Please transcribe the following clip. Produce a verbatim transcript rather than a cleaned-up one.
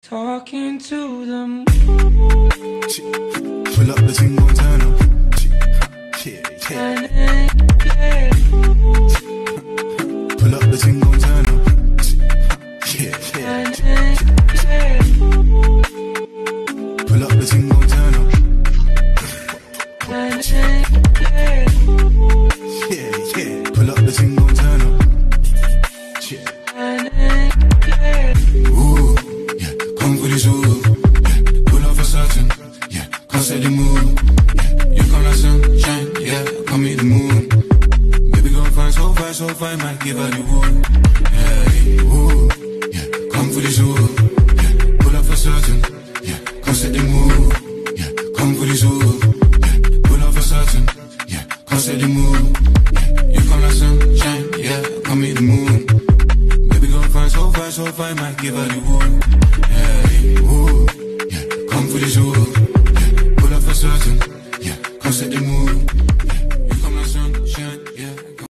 Talking to the moon. Pull up the thing, gon' turn up. Yeah, yeah. Pull up the thing, gon' turn up.